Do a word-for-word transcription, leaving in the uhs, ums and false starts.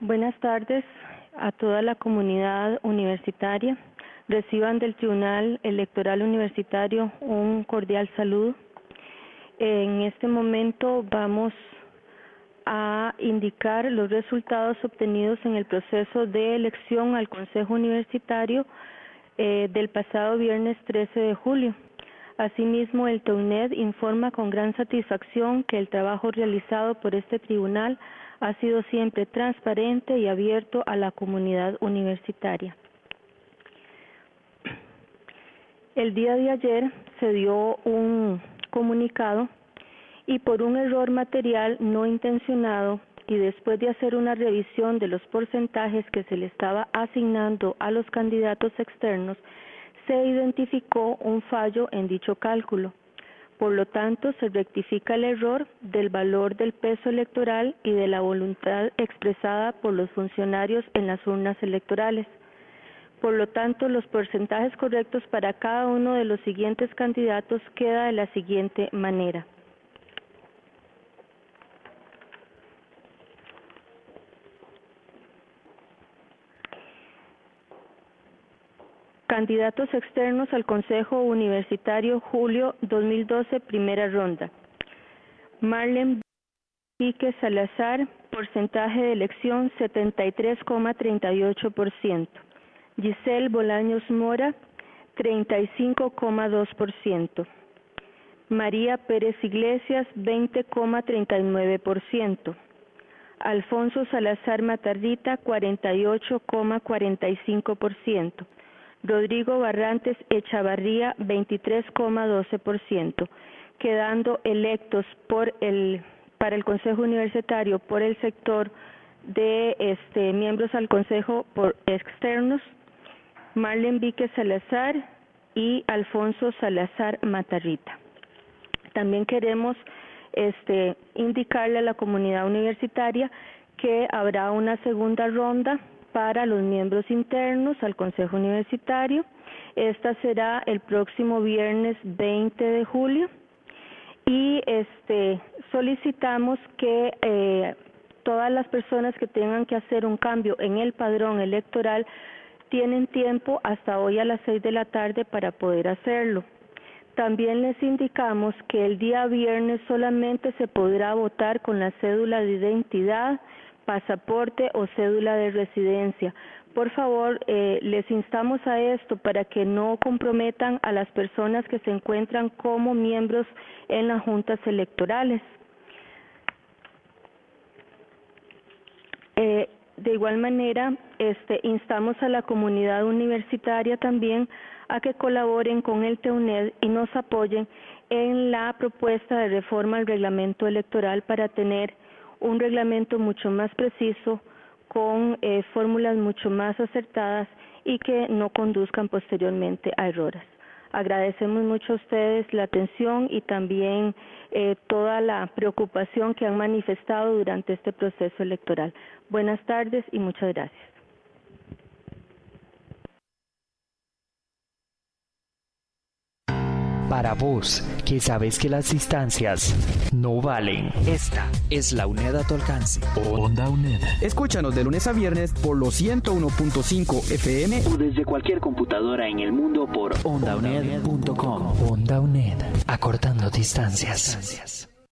Buenas tardes a toda la comunidad universitaria. Reciban del Tribunal Electoral Universitario un cordial saludo. En este momento vamos a indicar los resultados obtenidos en el proceso de elección al Consejo Universitario eh, del pasado viernes trece de julio. Asimismo, el TEUNED informa con gran satisfacción que el trabajo realizado por este tribunal ha sido siempre transparente y abierto a la comunidad universitaria. El día de ayer se dio un comunicado y por un error material no intencionado y después de hacer una revisión de los porcentajes que se le estaba asignando a los candidatos externos, se identificó un fallo en dicho cálculo. Por lo tanto, se rectifica el error del valor del peso electoral y de la voluntad expresada por los funcionarios en las urnas electorales. Por lo tanto, los porcentajes correctos para cada uno de los siguientes candidatos queda de la siguiente manera. Candidatos externos al Consejo Universitario julio dos mil doce, primera ronda. Marlene Pique Salazar, porcentaje de elección setenta y tres coma treinta y ocho por ciento. Giselle Bolaños Mora, treinta y cinco coma dos por ciento. María Pérez Iglesias, veinte coma treinta y nueve por ciento. Alfonso Salazar Matarrita, cuarenta y ocho coma cuarenta y cinco por ciento. Rodrigo Barrantes Echavarría, veintitrés coma doce por ciento, quedando electos por el, para el Consejo Universitario por el sector de este, miembros al Consejo por externos, Marlene Víquez Salazar y Alfonso Salazar Matarrita. También queremos este, indicarle a la comunidad universitaria que habrá una segunda ronda para los miembros internos al Consejo Universitario. Esta será el próximo viernes veinte de julio y este, solicitamos que eh, todas las personas que tengan que hacer un cambio en el padrón electoral tienen tiempo hasta hoy a las seis de la tarde para poder hacerlo. También les indicamos que el día viernes solamente se podrá votar con la cédula de identidad, pasaporte o cédula de residencia. Por favor, eh, les instamos a esto para que no comprometan a las personas que se encuentran como miembros en las juntas electorales. Eh, de igual manera, este, instamos a la comunidad universitaria también a que colaboren con el TEUNED y nos apoyen en la propuesta de reforma al reglamento electoral para tener un reglamento mucho más preciso, con eh, fórmulas mucho más acertadas y que no conduzcan posteriormente a errores. Agradecemos mucho a ustedes la atención y también eh, toda la preocupación que han manifestado durante este proceso electoral. Buenas tardes y muchas gracias. Para vos, que sabes que las distancias no valen. Esta es la UNED a tu alcance. Onda UNED. Escúchanos de lunes a viernes por los ciento uno punto cinco F M o desde cualquier computadora en el mundo por onda uned punto com. Onda UNED, acortando distancias.